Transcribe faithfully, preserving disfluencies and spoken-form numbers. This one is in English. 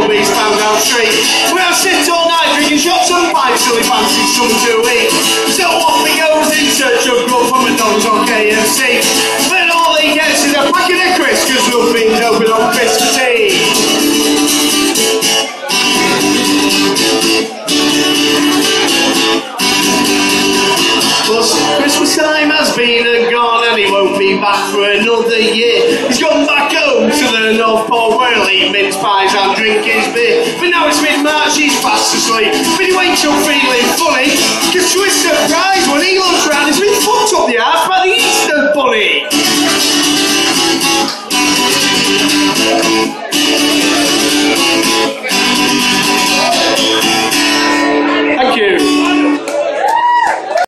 Toby's found out street. We'll sit all night drinking shots and pipes till he fancies something to eat. So off he goes in search of grub from McDonald's or K F C. But all he gets is a packet of crisps, cause nothing's open on Christmas Eve. Plus, Christmas time has been and gone and he won't be back for another year. He's gone back home to the North Pole where he'll eat mince pies and drink his beer. But now it's mid-March, he's fast asleep. But he wakes up feeling funny